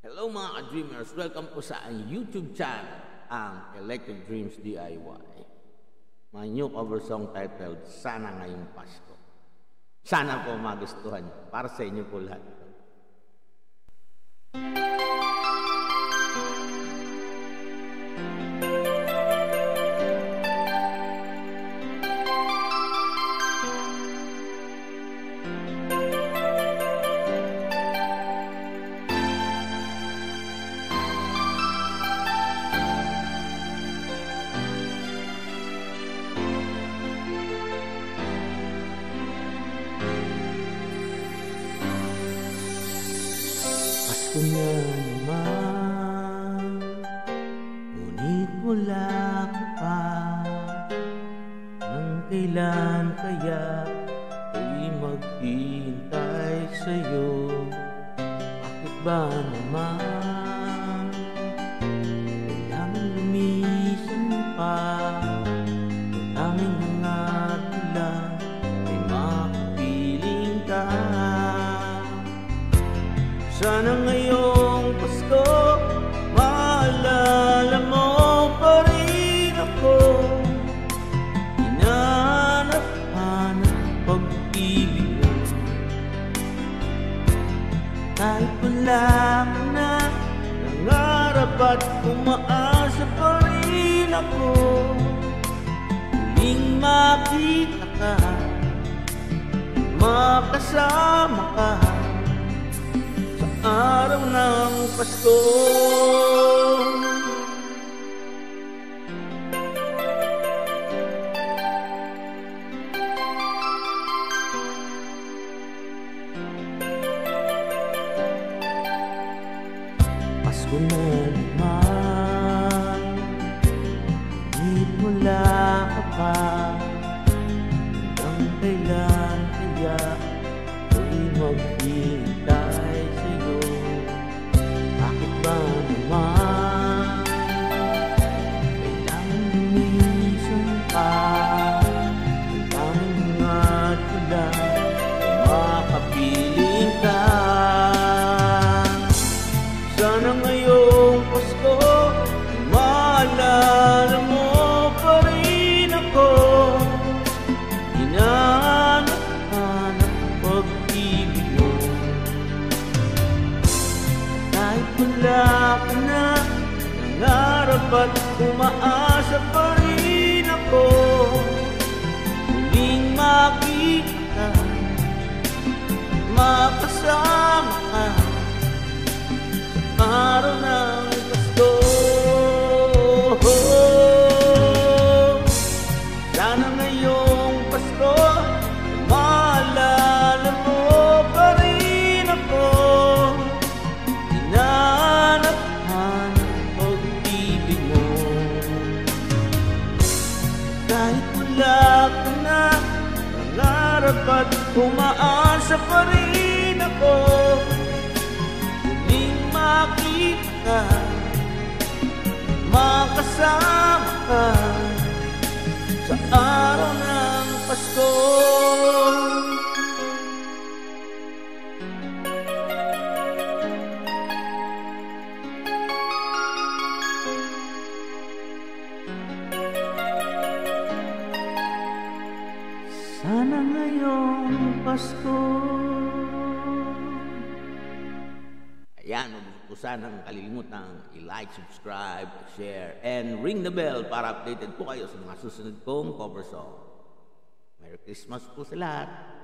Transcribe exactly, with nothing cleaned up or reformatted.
Hello mga ka-dreamers! Welcome po sa ang YouTube channel, ang Electric Dreams D I Y. My new cover song titled, Sana Ngayong Pasko. Sana po magustuhan niyo. Para sa inyo po lahat. Pasko na naman, ngunit wala ka pa. Nang kailan kaya ako'y maghihintay sa'yo? Bakit ba naman kailangan lumisan pa? Ang aming hangat lang ay makapiling ka. Sana ngayong Pasko, maalala mo pa rin ako. Hinanap-hanap pag-ibig mo. Kahit wala ka na, nangarap at umaasa pa rin ako. Huling makita ka, makasama ka araw ng Pasko. Pasko na naman, ngunit wala ka pa. Hanggang kailan kaya ako'y maghihintay sa'yo? Bakit ba naman kailangan lumisan pa? Ang aming hangat ko lang ay makapiling ka. Sana ngayong Pasko, maalala mo pa rin ako. Hinahanap-hanap pag-ibig mo. Kahit wala ka na, nangarap at umaasa pa rin ako. Muling makita ka, makasama ka sa araw ng Pasko. Sana ngayong Pasko, maalala mo pa rin ako. Hinanap-hanap pag-ibig mo. Kahit wala ka na, nangarap at umaasa pa rin ako. Huling makita ka, makasama ka sa araw ng Pasko. Sana ngayong Pasko. Ayan, huwag po sanang kalilimutang i-like, subscribe, share, and ring the bell para updated po kayo sa mga susunod kong cover song. Merry Christmas po sa lahat!